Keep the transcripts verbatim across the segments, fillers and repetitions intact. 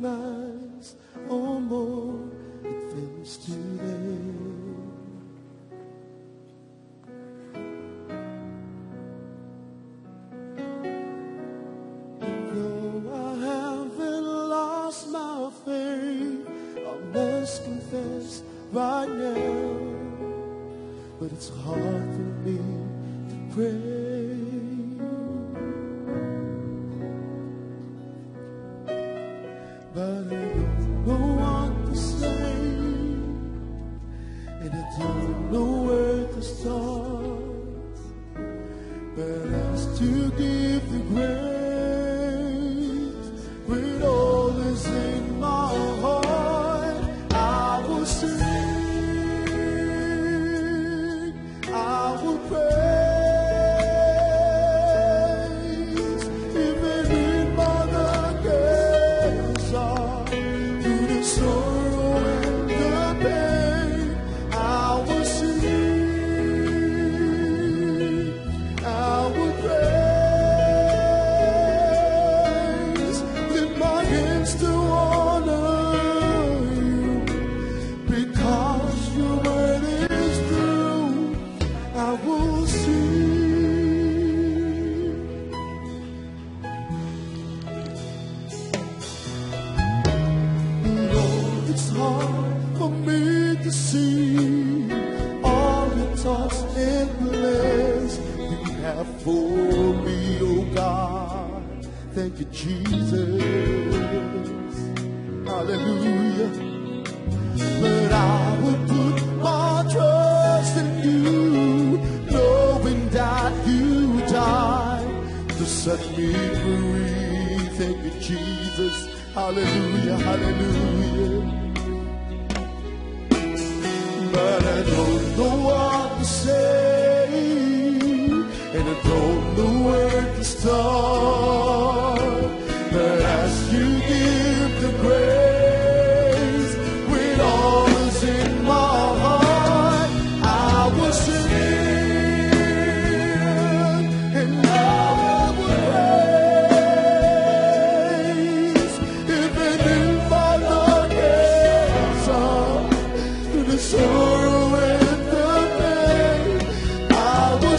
miles or more, it fills today. Though I haven't lost my faith, I must confess right now, but it's hard for me to pray. But I don't know what to say, and I don't know where to start, but as to give the grace with all that's in my heart, I will sing, I will praise, even in my darkest hour, through the sorrow and the pain, I will sing, I will praise, lift my hands to honor you, because your word is true, I will sing. Lord, it's hard for me to see all your thoughts and plans you have for me, oh God. Thank you, Jesus. Hallelujah. But I will put my trust in you, knowing that you died to set me free. Thank you, Jesus. Hallelujah, hallelujah. But I don't know what to say, and I don't know where to start, but as you give the grace with all that's in my heart, I will sing, and I will praise, even in my darkest hour, through the sorrow and the pain, I will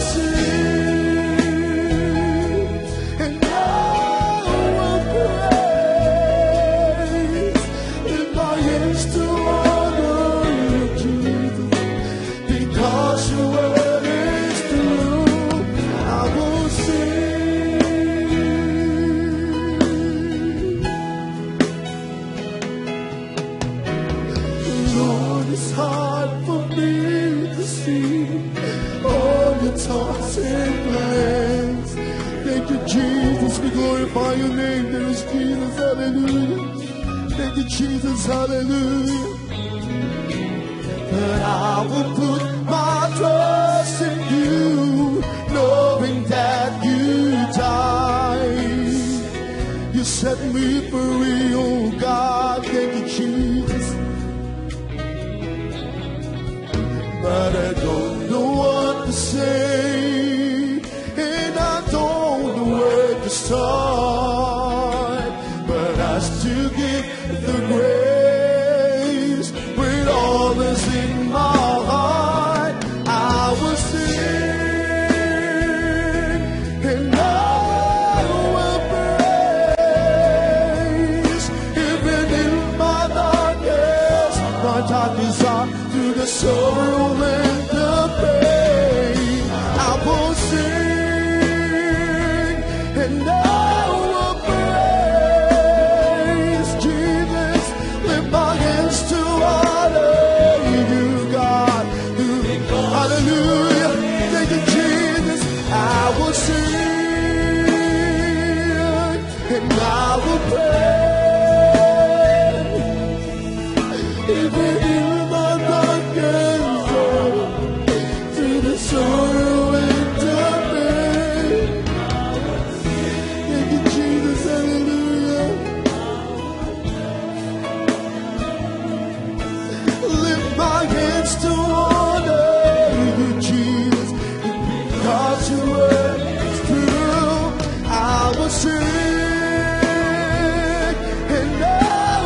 sing, and I will praise, lift my hands to honor you, Jesus, because your word is true, I will sing. Lord, it's hard for me to see all your thoughts and plans. Thank you, Jesus. We glorify your name. There is Jesus. Hallelujah. Thank you, Jesus. Hallelujah. But I will put my trust in you, knowing that you died. You set me free, oh God. Thank you, Jesus. But I don't know what to say, and I don't know where to start, but as to give the grace with all that's in my heart, I will sing, and I will praise, even in my darkest, my darkest hour, through the sorrow and the pain, I will sing, and I will praise, Jesus, lift my hands to honor you, God. Hallelujah. Thank you, Jesus. I will sing, and I will praise, even in my darkest hour, through the sorrow and the pain. Thank you, Jesus. Hallelujah. Lift my hands to honor you, Jesus, because your word is true. I will sing, and I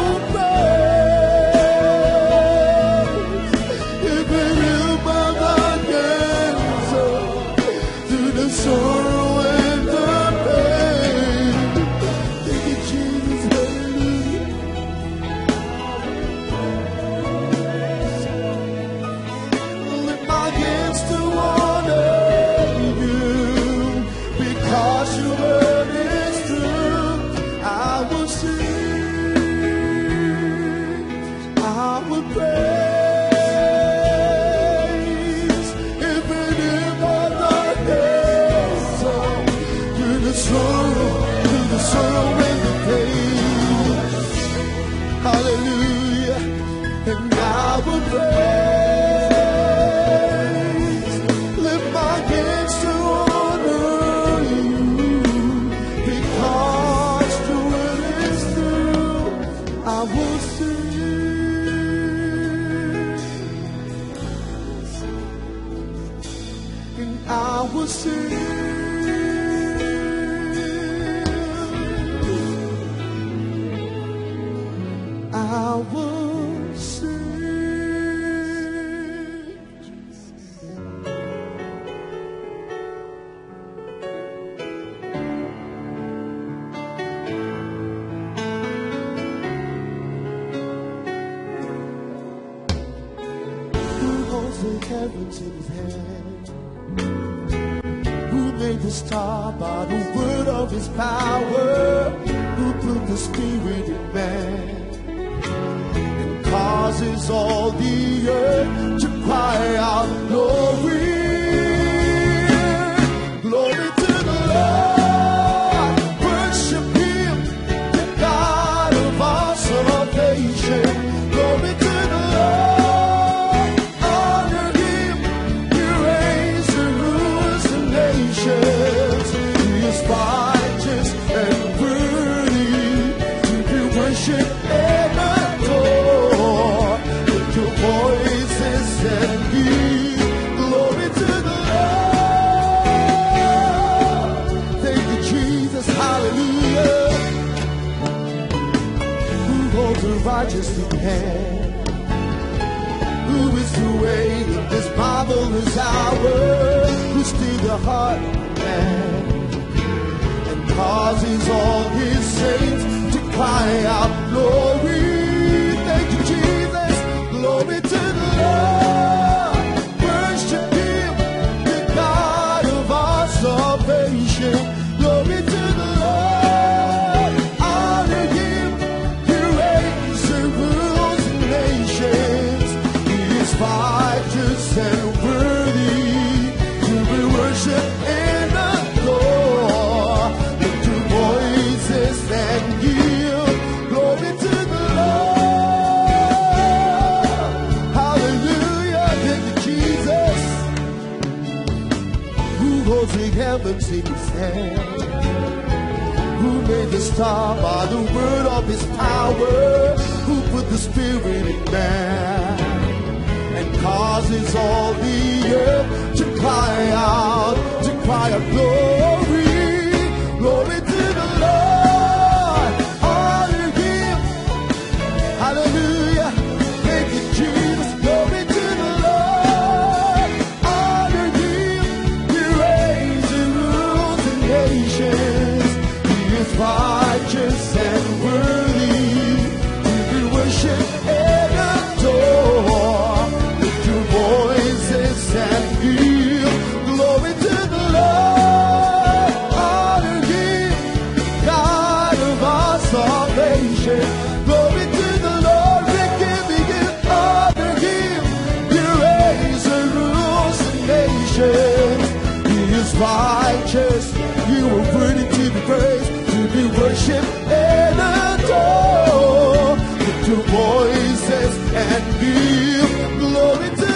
the heavens in his hand, who made the star by the word of his power, who put the spirit in man, and causes all the earth to cry out glory. Glory to the Lord, worship him, the God of our salvation. Glory to the Lord, honor him, he reigns and rules the nations. He is righteous and worthy to be worshipped and adored. Lift your voices and give glory to the Lord. Thank you, Jesus, hallelujah. Who holds the righteous in hand? Who is the way in this marvelous hour? Who still the heart of man and causes all his saints to cry out glory. Thank you, Jesus. Glory to the Lord. Worship him, the God of our salvation. Glory to the Lord. Honor him, he reigns and rules the nations. He is righteous and worthy to be worshipped and adored. Lift your voices and give glory to the Lord. Hallelujah. Thank you, Jesus. Who holds the heavens in his hand? Who made the star by the word of his power? Who put the spirit in man and causes all the earth to cry out, to cry out glory. Glory to the Lord. Honor him. Hallelujah. Thank you, Jesus. Glory to the Lord. Honor him. He reigns and rules the nations. He is righteous and worthy to be worshipped and adored. Lift your voices and give glory to the Lord. Honor him, God of our salvation. Glory to the Lord. We give him honor him. He reigns and rules the nations. He is righteous. You are worthy to be praised, to be worshipped and adored. Lift your voices and give glory to the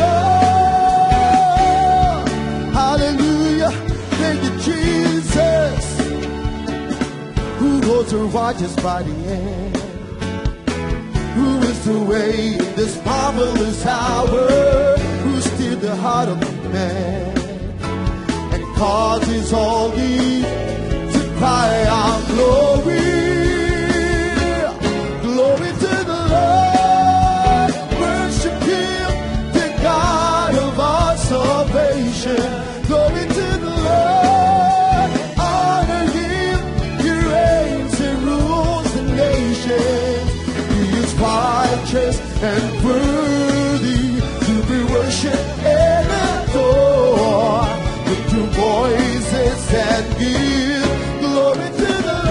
Lord. Hallelujah. Thank you, Jesus. Who holds the righteous by the hand? Who is the way in this marvelous hour? Who steered the heart of man and causes all these to cry out glory. Glory to the Lord. Worship him, the God of our salvation. Glory to the Lord. Honor him. He reigns and rules the nations. He is righteous and worthy to be worshipped and adored. Lift your voices and give glory to the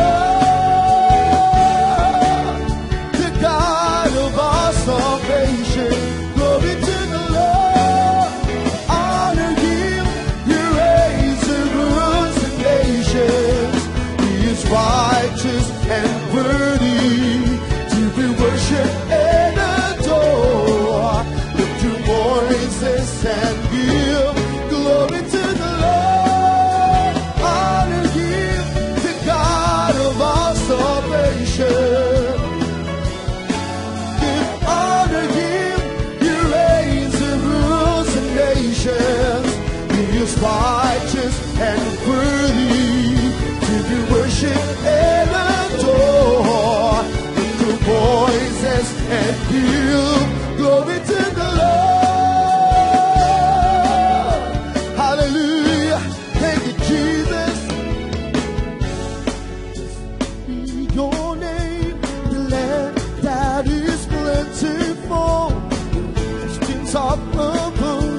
Lord, the God of our salvation. Glory to the Lord. Honor him. He reigns and rules the nations. He is righteous and worthy to be worshipped and adored. Lift your voices and give glory to the Lord. Honor him, the God of our salvation. Give honor him, he reigns and rules the nations. He is righteous and worthy to be worshipped and adored. Lift your voices and give glory to the Lord. Hallelujah. Thank you, Jesus. Be your name, the land that is plentiful. Streams of abundance.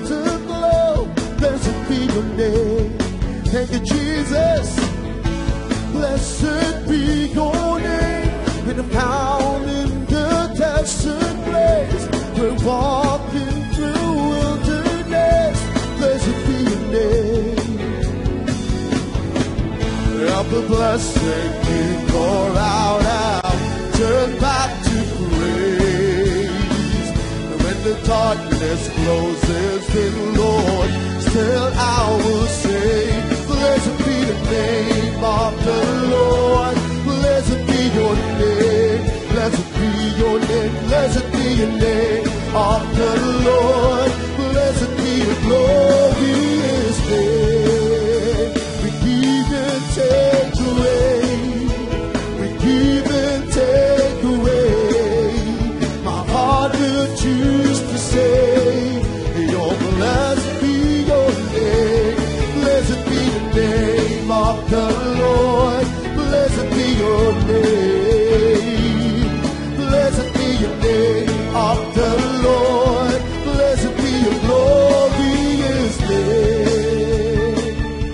of the blessing you pour out, I'll turn back to praise. And when the darkness closes in, Lord, still I will say, blessed be the name of the Lord. Blessed be your name. Blessed be your name. Blessed be your name of the Lord. Blessed be your glorious name. We give and take away. We give and take away. My heart will choose to say, your blessed be your name. Blessed be the name of the Lord. Blessed be your name. Blessed be your name of the Lord. Blessed be your glorious name.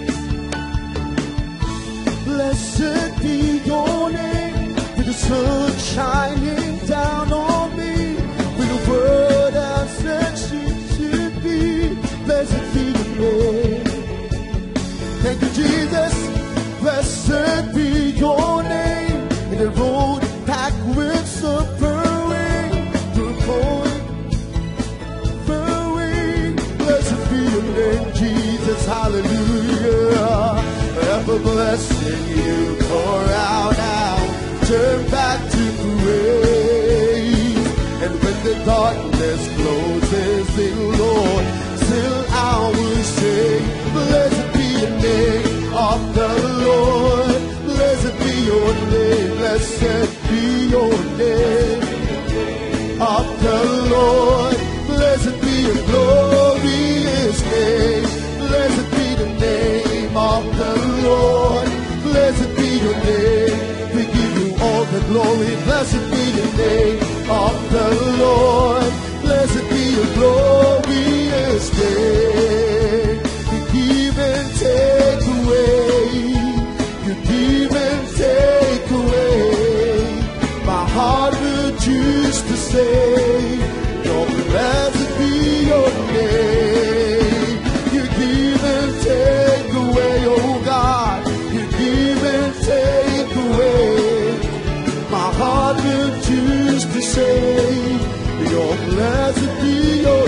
Blessed be your name, with the sun shining down on me, with the word I said she should be. Blessed be your name. Thank you, Jesus. Blessed be your name, and the road packed with suffering, through cold, furrowing. Blessed be your name, Jesus. Hallelujah. Ever blessing you pour out now, turn back to praise. And when the darkness closes in, Lord, still I will say, blessed be your name of the Lord. Blessed be your name. Blessed be your name of the Lord. Blessed be your glorious name. Blessed be the name of the Lord. Blessed be your name. We give you all the glory. Blessed be the name of the Lord. Blessed be your glorious name. We give and take away. You give and take away. My heart will choose to say, your blessed be your name. You give and take away, oh God. You give and take away. My heart will choose to say, your blessed be your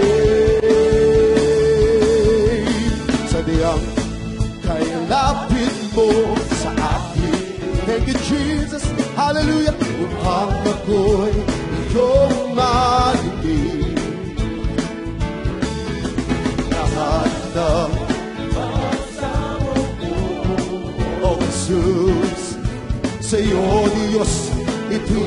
name. Sa diyang kay lapit mo sa akin. Thank you, Jesus. Hallelujah. Upang ako'y iyong marinig. Lahat ng oh Jesus, sa iyo, Diyos, ito'y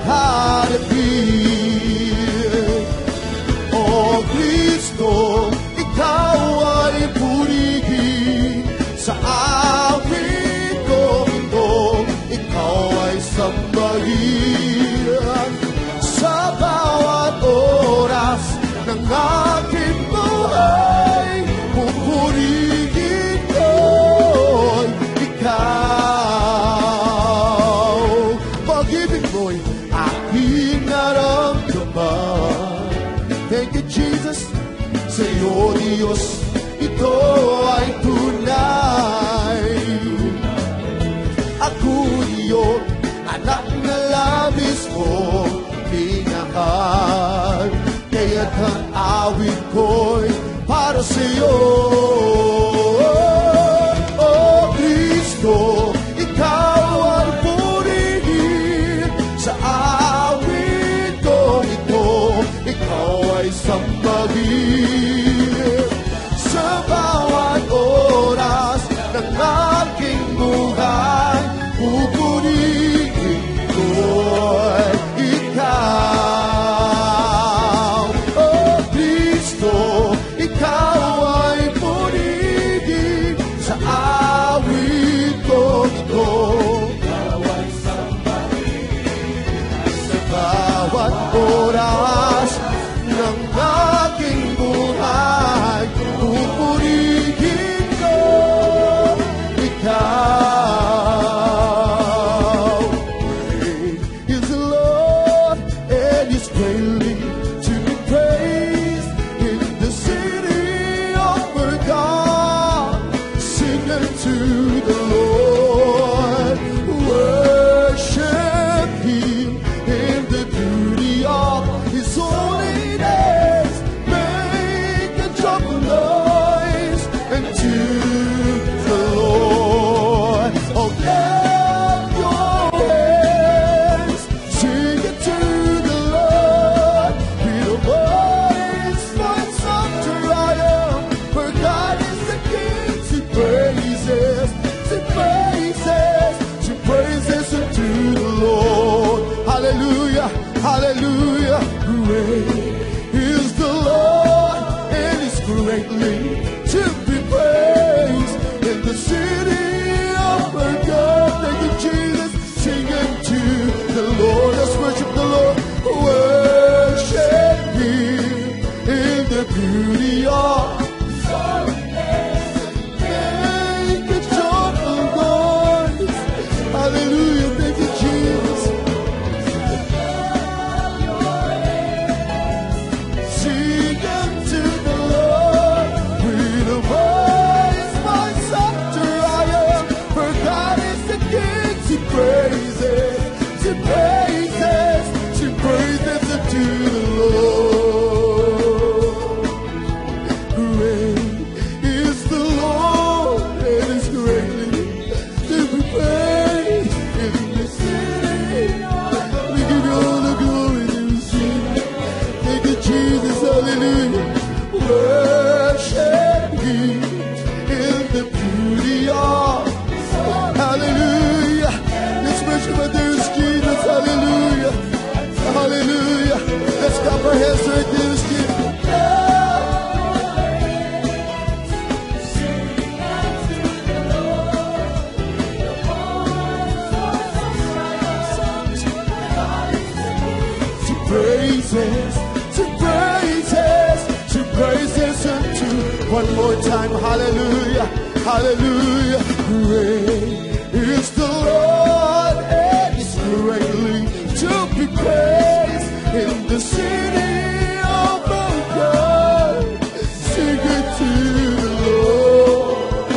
nakalapit. Oh Kristo, ikaw ay purihin sa awit kong ito. Ikaw ay sambahin sa bawat oras ng aking buhay. Pupurihin ko'y ikaw. Pag-ibig mo'y aking naramdaman. Thank you, Jesus. Sa iyo, Diyos, ito ay tunay. Ako iyon, anak na labis mo, minahal. Kaya't ang awit ko'y para sa iyo. Oh, Kristo, ikaw ang purihin sa awit ko ito. Ikaw ay sambahin sa bawat oras ng aking buhay. Pupurihin ko'y ikaw. Oh, Kristo, ikaw ay purihin Hallelujah. Great is the Lord, and is greatly to be praised in the city of our God. Thank you, Jesus. Singing to the Lord. Let's worship the Lord. Worship Him in the beauty of make a joyful noise. Hallelujah. Thank you, Jesus. Sing unto the Lord with a voice, my scepter I am. For God is the King. To praises, to praises, to praises unto the Lord. Great is the Lord, and is greatly to be praised in the city. We give you all the glory in the city. Thank you, Jesus, hallelujah. Worship Him in the beauty of hallelujah. Let's worship our dear Jesus, hallelujah. Hallelujah. Let's clap our hands to our dear Jesus. To praises, to praises, to praises unto one more time, hallelujah, hallelujah. Great is the Lord, and is greatly to be praised in the city of our God. Sing it to the Lord,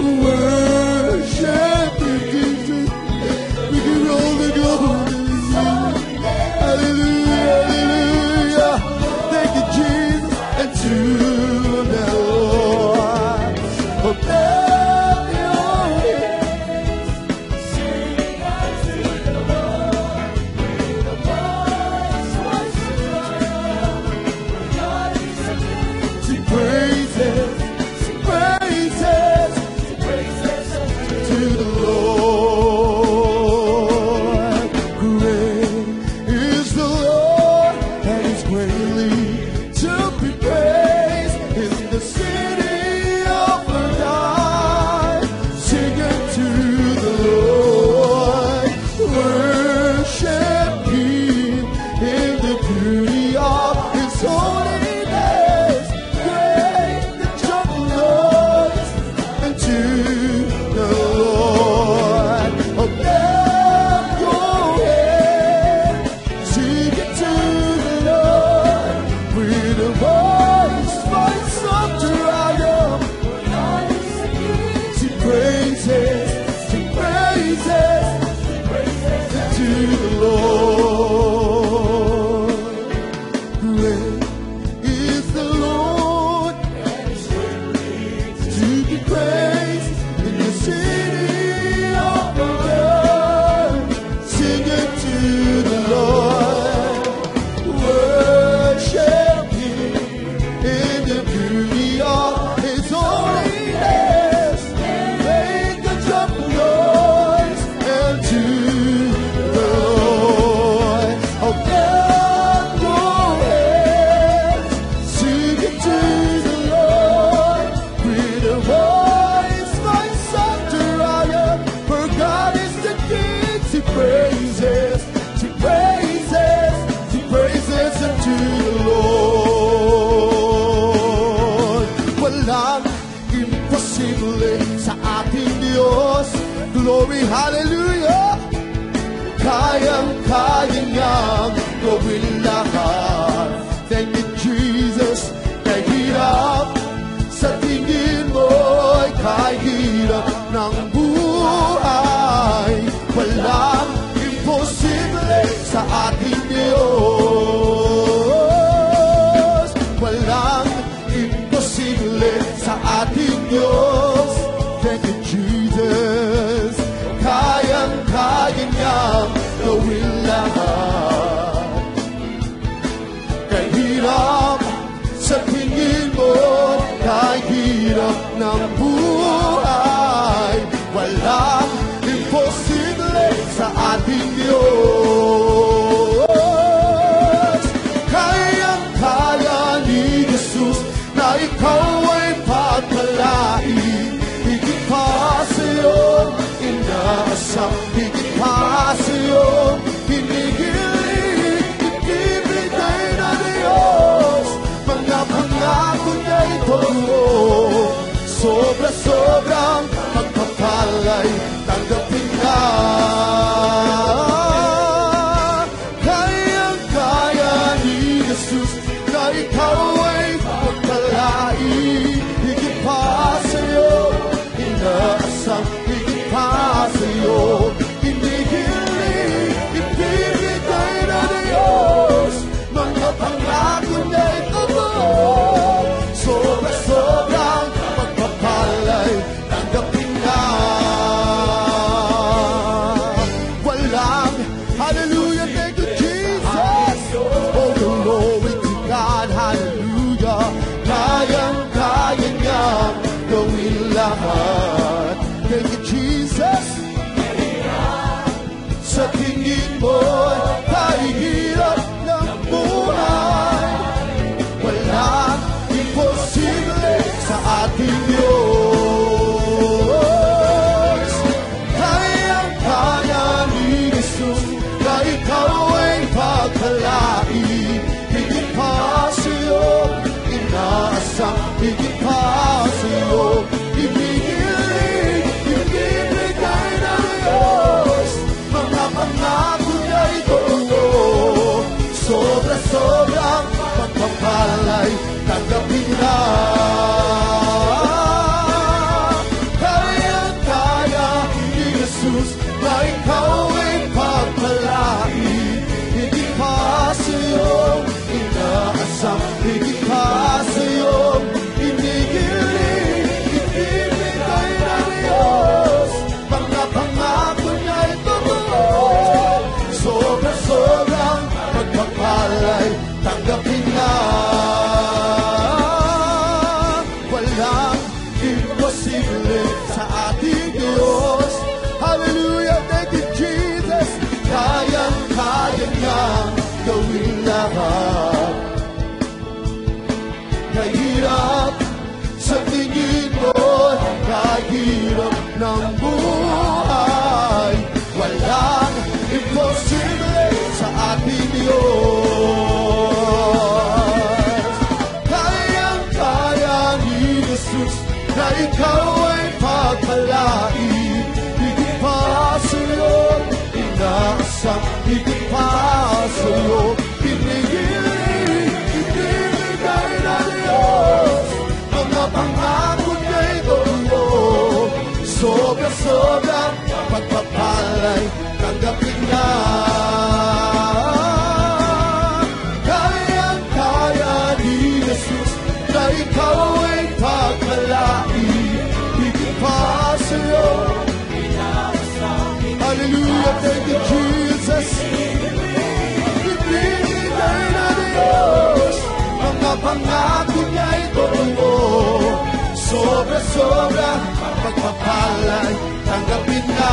worship you, Jesus. We give you all the glory. Hallelujah, hallelujah. Thank you, Jesus, and to the Lord. Oh, clap your hands. Sing unto the Lord with a voice, voice of triumph. God is the King. Sing praises, sing praises, sing praises to the Lord. Great is the Lord, and is greatly to be praised in the city of our God. Sing unto the Lord, worship Him in the beauty of His holiness. Great the joyful noise unto the Lord. Oh, clap your hands. Sing it to the Lord with a voice, voice of triumph. Sing praises, sing praises, to the Lord. Great is the Lord, to be praised in the city of our God. Sing it to the Lord, worship Him in the beauty of His holiness. Make a joyful noise unto the Lord. Oh, clap your hands. Sing it to the Lord with a voice, voice of triumph. For God is the King. To praises, to praises, to praises unto the Lord. Walang imposible sa ating Diyos. Glory, hallelujah. Kayang-kaya niyang gawin lahat. Thank you, Jesus. Kahirap sa tingin mo'y kahirap ng buhay. Walang imposible sa ating Diyos. Walang imposible sa ating Diyos. Thank you, Jesus. Kayang-kaya niyang gawin lahat. Kahirap sa tingin mo, kahirap ng buhay. Walang imposible sa ating Diyos. tanggapin na. Kayang-kaya ni Jesus na ikaw ay pagkalait, higit pa sa'yo. Hallelujah, thank you, Jesus. Ibinigay na Diyos, mga pangako niya'y totoo. Sobra-sobra pagpapalay, tanggapin na.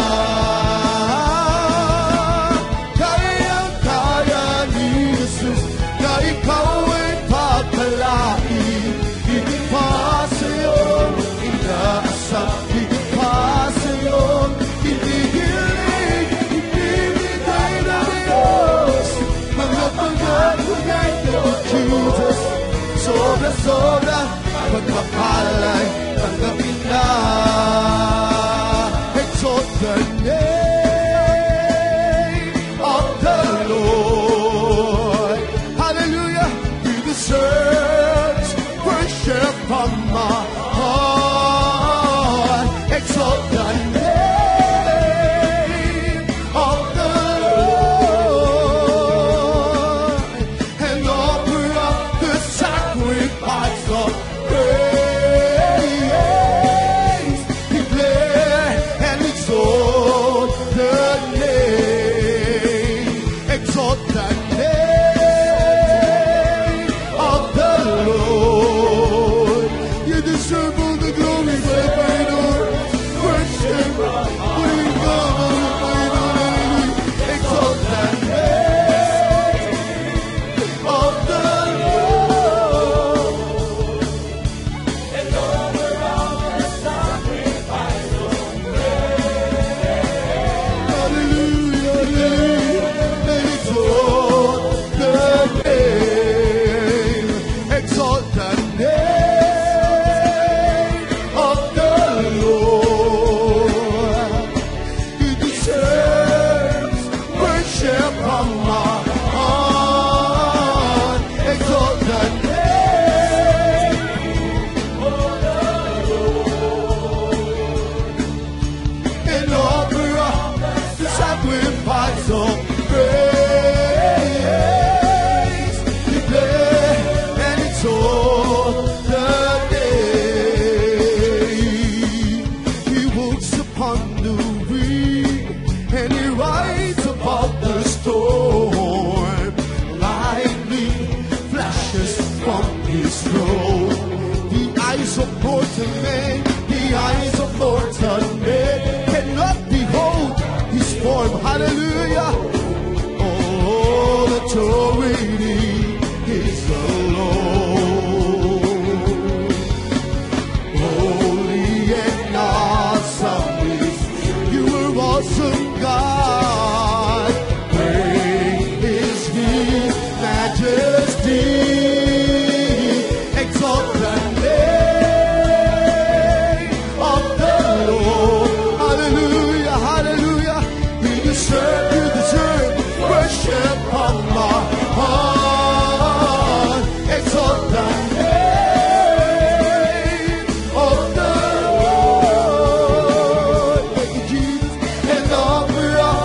Kayang-kaya ni Jesus na ikaw ay pagkalait, higit pa sa'yo inaasam, higit pa sa'yo inihiling. Ibinigay na Diyos, mga pangako niya'y totoo. Jesus, sobra-sobra pagpapalay, tanggapin na. Exalt the name of the Lord. Hallelujah. He deserves worship from my heart. Exalt the name of the Lord and offer up the sacrifice of praise. Declare and exalt the name. Exalt the name of the Lord. You deserve all the glory, my Lord. Worship, bring God, my Lord. Exalt the name of the Lord. Hallelujah, hallelujah. And exalt the name. Exalt the name of the Lord. He deserves worship from my heart. Exalt the name of the Lord and offer up the sacrifice of praise. Declare and exalt the name. He walks upon the wind and he rides above the storm. Lightning flashes from his throne. The eyes of mortal men, the eyes of mortal men cannot behold his form. Hallelujah. All authority is alone. Holy and awesome is you are awesome God. Great is his majesty. Exalt the name of the Lord. Hallelujah, hallelujah. We deserve, you deserve worship from my heart. Exalt the name of the Lord. Thank you, Jesus. And offer up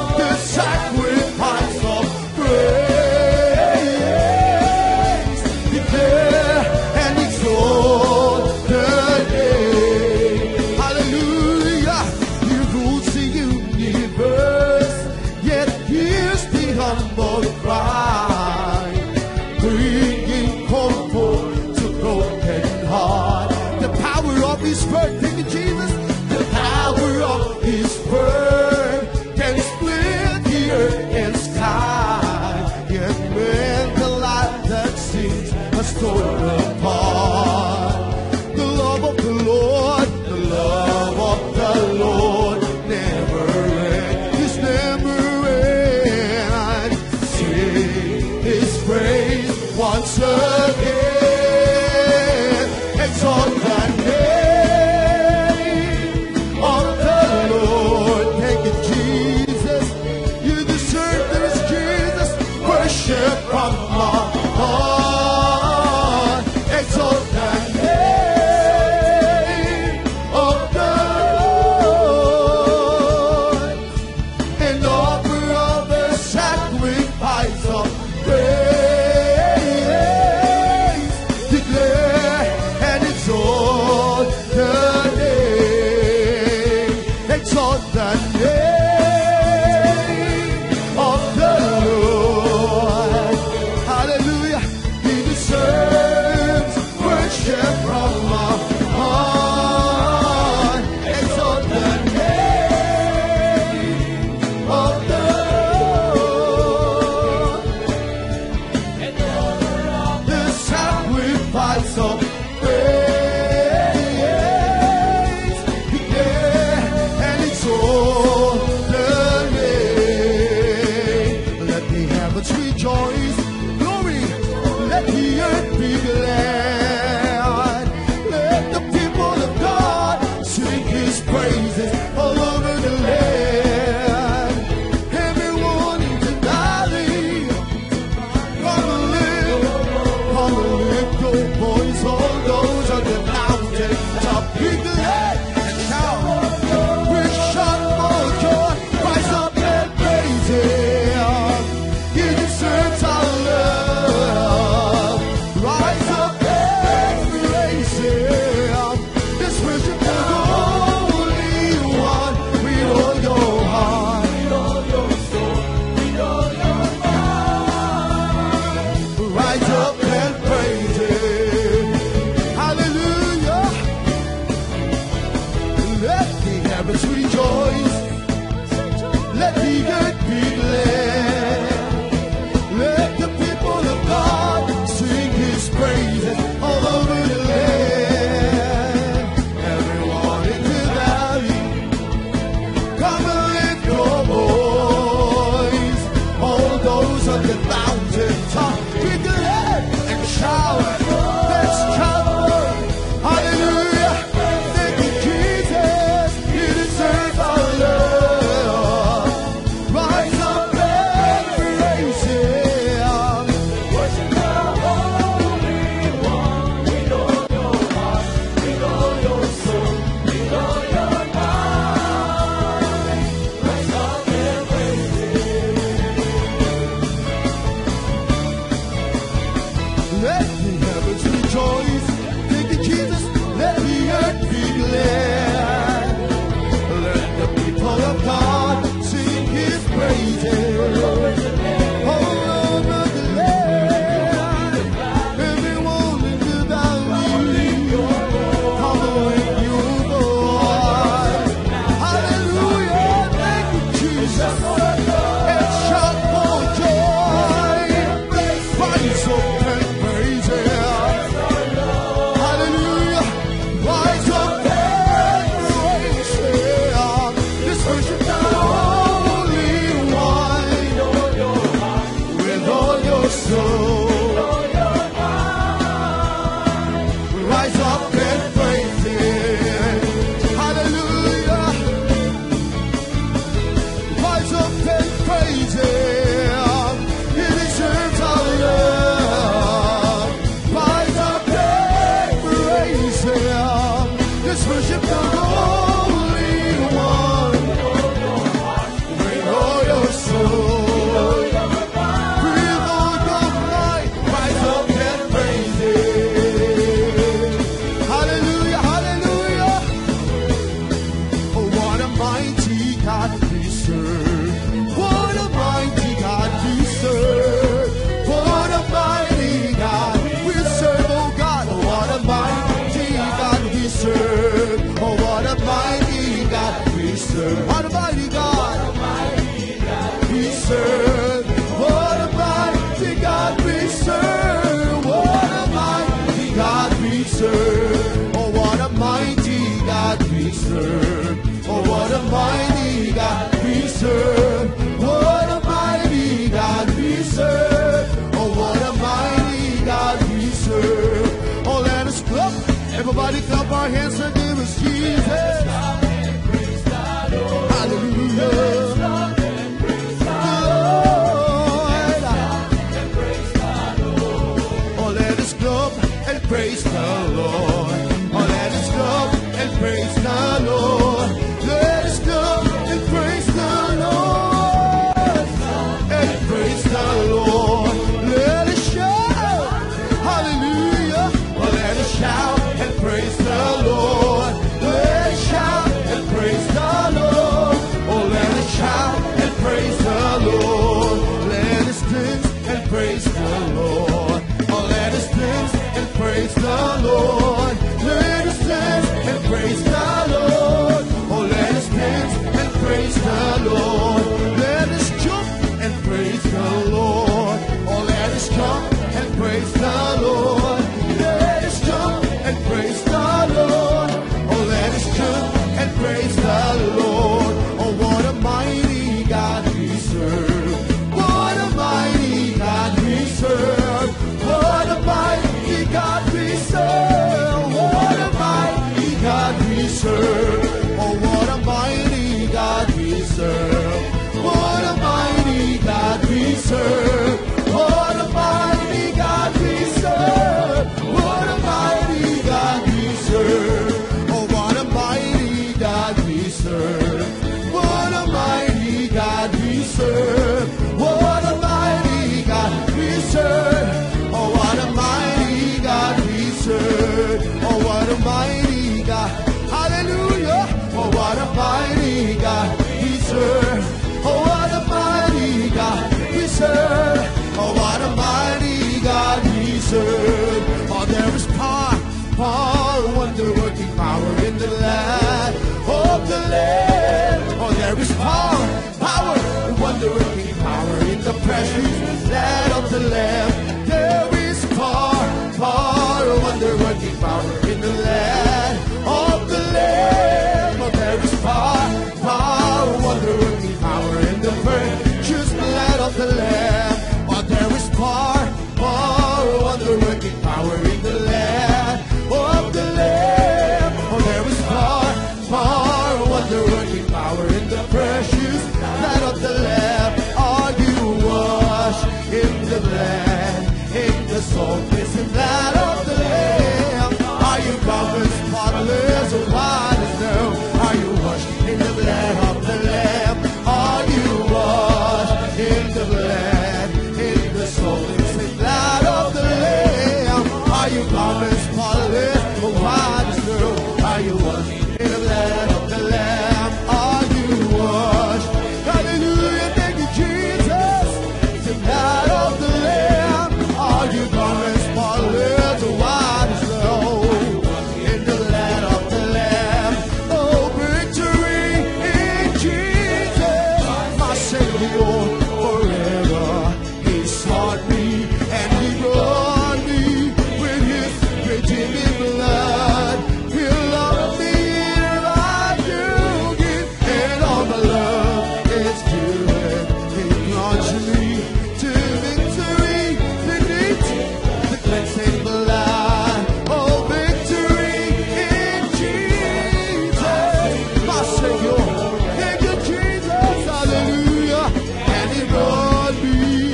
precious blood of the Lamb. There is power, power, wonder-working power in the land of the Lamb. Oh, there is power, power, wonder-working power in the precious blood of the Lamb. Oh, there is power, power, wonder-working power in the land of the Lamb. Oh, there is power, power, wonder-working power in the precious blood of the Lamb. Are you washed in the blood, in the saltless blood of the Lamb? Are you covered, spotless, or white as snow? Are you washed in the blood of the Lamb? Are you washed in the blood, in the saltless blood of the Lamb? Are you covered, spotless, or white as snow? Are you washed in the blood of the Lamb? Are you washed? Hallelujah, thank you, Jesus. The blood of the Lamb. Are you covered, spotless, or white as snow? In the blood of the Lamb. Oh, victory in Jesus, my Savior forever. He sought me and He brought me with His redeeming blood. He loved me and I do give, and all my love is given. He launched me to victory beneath the cleansing blood. Oh, victory in Jesus, my Savior. Thank you, Jesus, hallelujah. And He brought me.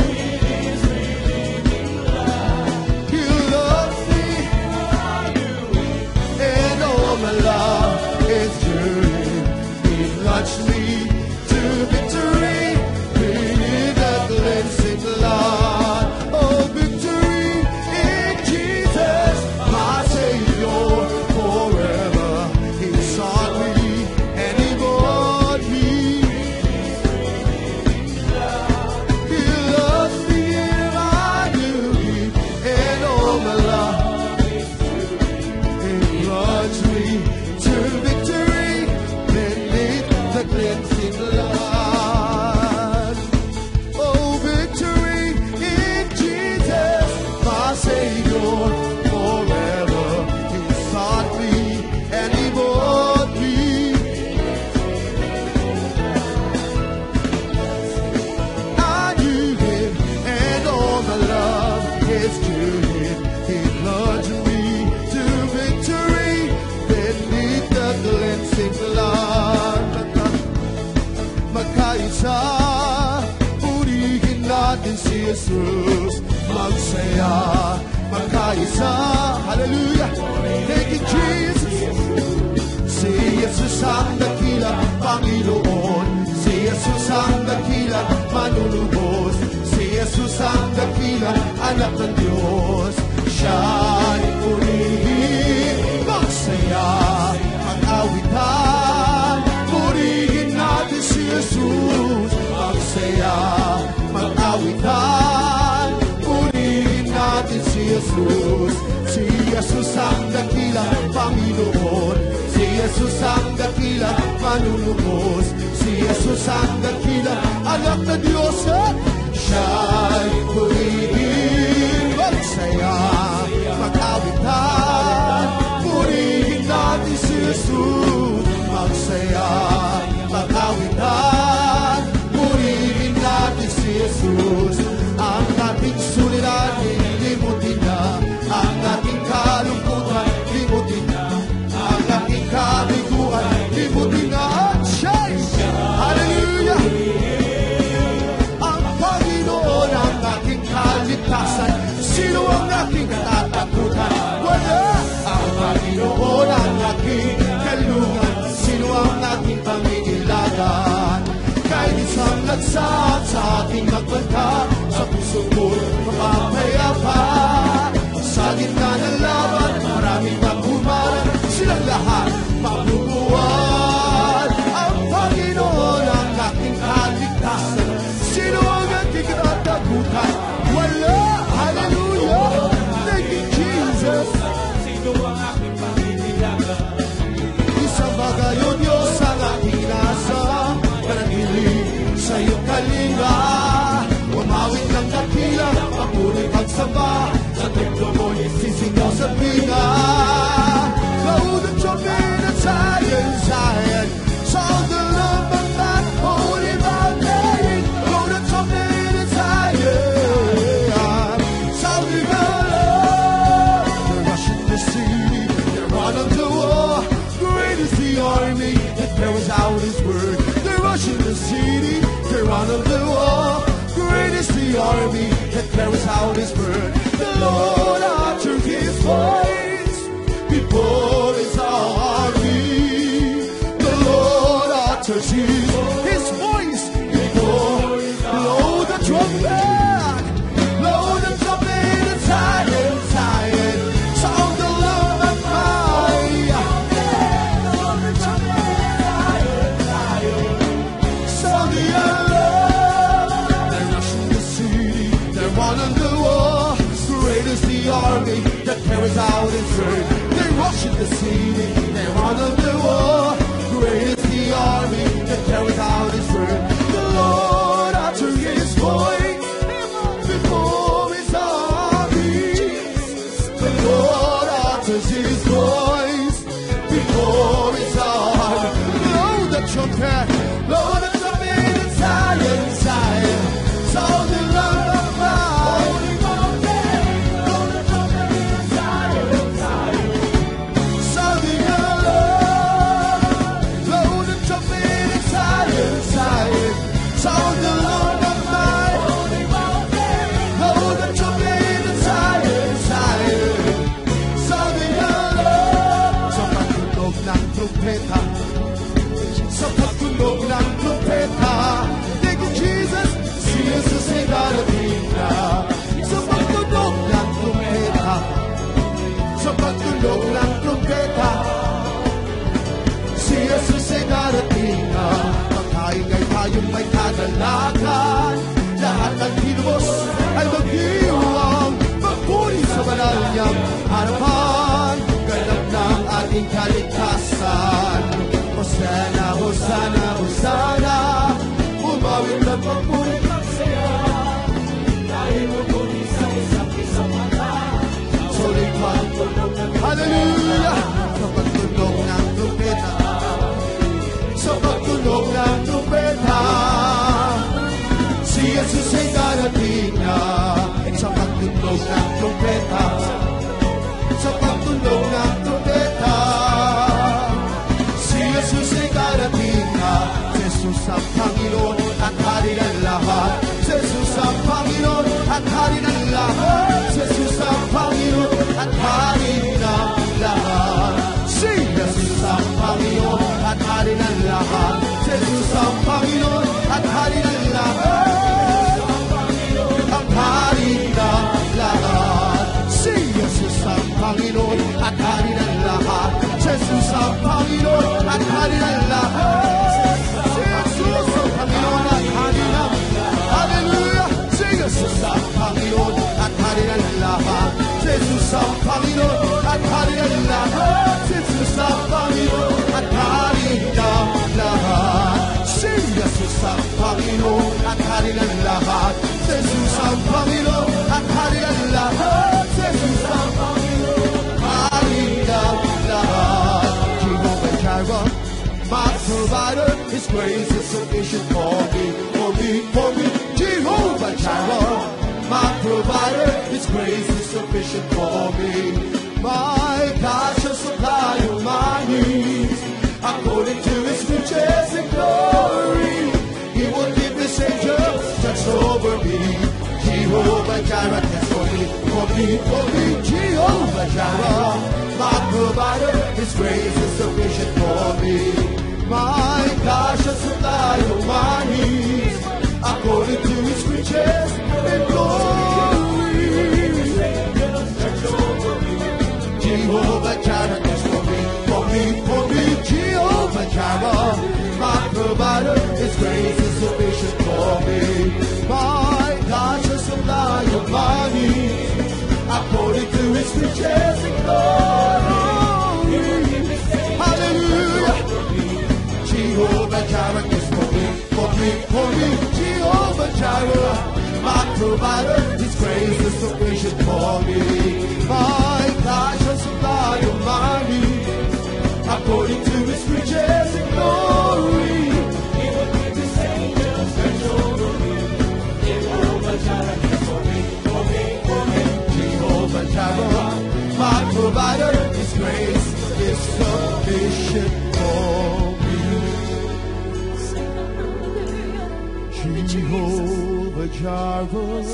He loves me, and all my love is true. He launched me to victory beneath the cleansing blood. Oh, victory in Jesus, my Savior forever. He sought me and He bought me. He loves me and I do He, and all my love. He launched me to victory beneath the cleansing blood. Oh, victory in Jesus, my Savior forever. He sought me and He bought me. I knew Him and all my love is to Him. He plunged me to victory beneath the cleansing blood. Magkaisa, purihin natin si Jesus, magsaya. Magkaisa, hallelujah, thank you, Jesus. Si Jesus ang dakilang Panginoon, si Jesus ang dakilang manunubos, si Jesus ang dakilang anak ng Diyos. Siya'y purihin, magsaya, mag-awitan, purihin natin si Jesus, magsaya, mag-awitan, purihin natin si Jesus. Si Jesus ang dakilang Panginoon, si Jesus ang dakilang manunubos, si Jesus ang dakilang anak ng Diyos. Siya'y purihin, magsaya, mag-awitan, purihin natin si Jesus, magsaya, mag-awitan, purihin natin si Jesus. Ang ating suliranin, limutin na, ang ating kalungkutan, limutin na, ang ating kabiguan, limutin na. At siya'y, hallelujah, ang Panginoon ang ating kaligtasan. Sino ang aking katatakutan? Wala. Ang Panginoon ang aking kalungan. Sino ang aking panginilagan? Kahit isang lagsat sa ating magbanta, sa puso ko mapapayapa. Sa gitna ng laban, maraming magbumaran, silang lahat mabubuwan. Ang Panginoon ang aking kaligtasan. Sino ang aking katatakutan? Wala. Hallelujah. Thank you, Jesus. Sino ang aking panginilagan? Isang bagay o Diyos ang aking nasa, panatili sa iyong kalinga. Umawit pagsamba sa templo mo'y sisigaw sa pinga. Blow the trumpet of Zion, Zion, sound the love of that holy mountain. Blow the trumpet of Zion, sounding the love. They're rushing the city, they're running to war. Great is the army that carries out his word. They're rushing the city, they're running to war. Great is the army that carries out his word. The Lord uttered his voice before his army. The Lord utters his, his voice before. Blow the trumpet, blow the trumpet of Zion, Zion, sound the love of fire. Blow the trumpet, Zion, Zion, sound the alarm. They're rushing the city, they're running the war. Great is the army that carries out his word. They rush in the city, they run on the war. Great is the army that carries out his word. The Lord uttered his voice before his army. The Lord utters his voice before his army. Blow the trumpet, blow the trumpet in Zion, Zion, sound the love of fire. Sound the Lord of might. Blow the trumpet in Zion, Zion. Sound the alarm. Sa pagtunog ng trumpeta, sa pagtunog ng trumpeta, thank you Jesus, si Jesus ay darating na. Sa pagtunog ng trumpeta, sa pagtunog ng trumpeta, si Jesus ay darating na. Magkaingay tayong may kadalakan, lahat ng kinubos ay mag-iwang, magpuri sa banal niyang harapan, ganap ng ating kaligtasan. Hosana, Hosana, Hosana, umawit at magpuri magsaya, dahil magpuri sa isang isang mata. Sulit pagtunog ng hallelujah, sa pagtunog ng trumpeta, sa pagtunog ng trumpeta, si Jesus ay darating na. Sa pagtunog ng trumpeta, sa pagtunog ng trumpeta, si Jesus ay darating na. Jesus ang Panginoon at Hari ng lahat. Jesus ang Panginoon at Hari ng lahat. Jesus ang Panginoon at Hari ng lahat. Si Jesus ang Panginoon at Hari ng lahat. Jesus ang Panginoon at Hari ng lahat. Ang Hari ng lahat. Si Jesus ang Panginoon at Hari ng lahat. Jesus ang Panginoon at Hari ng lahat. Si Jesus ang Panginoon at Hari ng hallelujah. Si Jesus ang Panginoon at Hari ng lahat. Jesus ang Panginoon at Hari ng lahat. Jesus ang Panginoon at Hari ng lahat. Si Jesus ang Panginoon at Hari ng lahat. Jesus ang Panginoon at Hari ng lahat. Jesus ang Panginoon at Hari ng lahat. Jehovah Jireh, my provider, His grace is sufficient for me, for me, for me. Jehovah Jireh, my provider, His grace is sufficient for me. My God shall supply all my needs according to His riches and glory. He will give His angels charge over me. Jehovah Jireh, that's for me, for me, for me. Jehovah Jireh, my provider, His grace is sufficient for me. My God shall supply all my needs according to His riches and glory. Jehovah Jireh, that's for me, for me, for me. Jehovah Jireh, my provider, His grace is sufficient for me. My God shall supply all my needs according to His riches and glory. Hallelujah. Jehovah Jireh is for me, for me, for me. Jehovah Jireh, my provider, His grace is sufficient. grace is sufficient for me. Jehovah Jireh,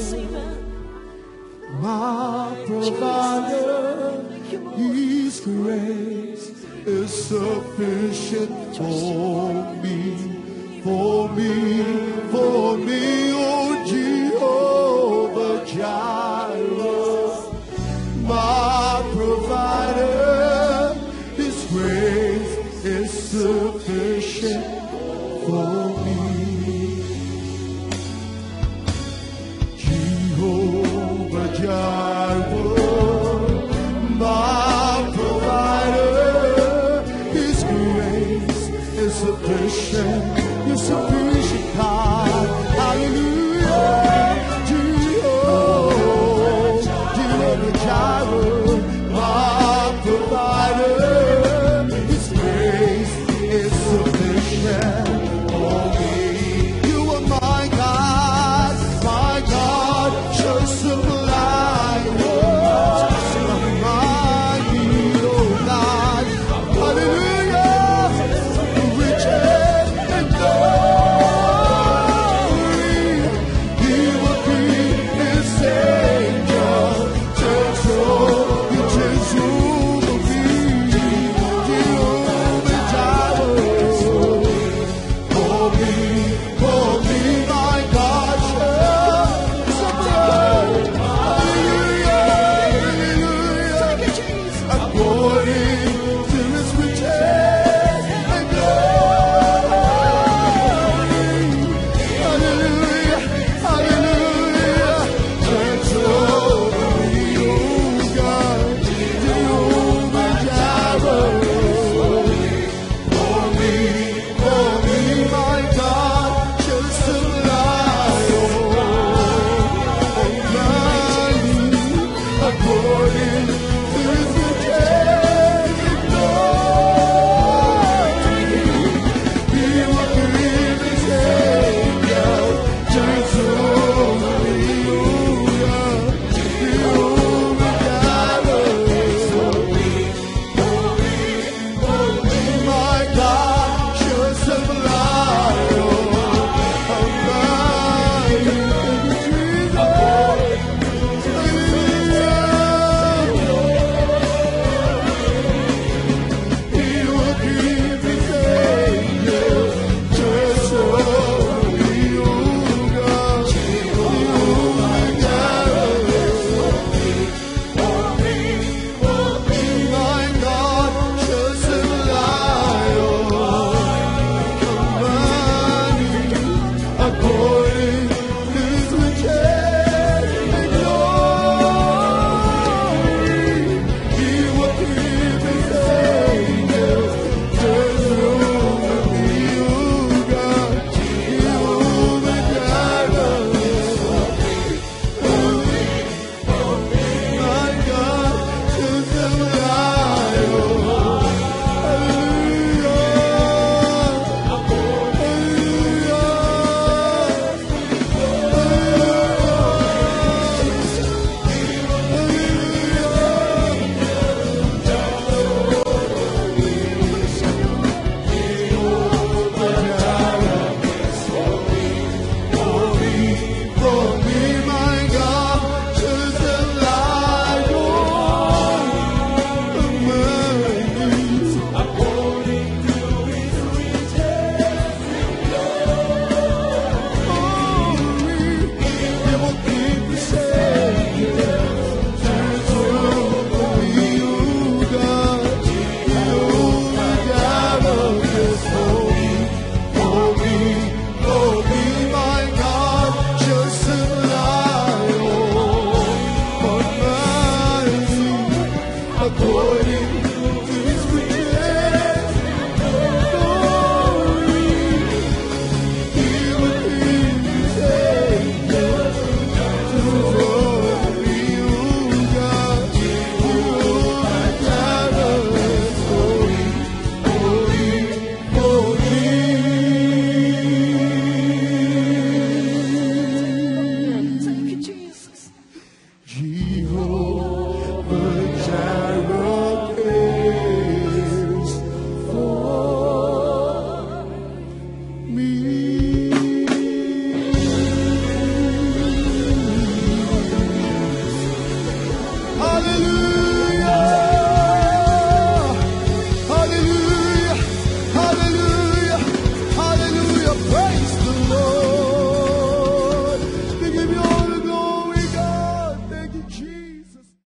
my provider, His grace is sufficient for me, for me, for me, oh Jehovah Jireh, my provider, His grace is sufficient for me. Jehovah Jireh, my provider, His grace is sufficient. You're sufficient.